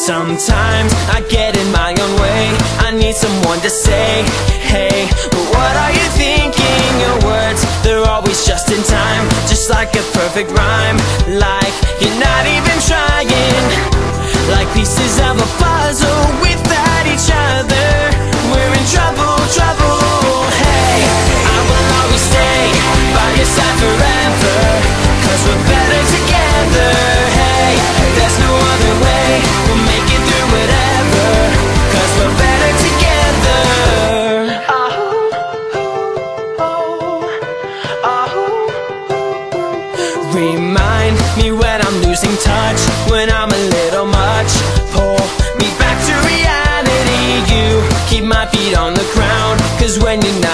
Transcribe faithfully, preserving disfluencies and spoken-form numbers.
Sometimes I get in my own way, I need someone to say, hey, but what are you thinking? Your words, they're always just in time, just like a perfect rhyme, like you're not even trying, like pieces of a puzzle without each other. We're in trouble, trouble. Hey, I will always stay by your side forever, 'cause we're better together. Hey, there's no other way, we'll make it through whatever, 'cause we're better together. Oh, oh, oh. Remind me when I'm losing touch, when I'm a little much. Pull me back to reality. You keep my feet on the ground, 'cause when you're not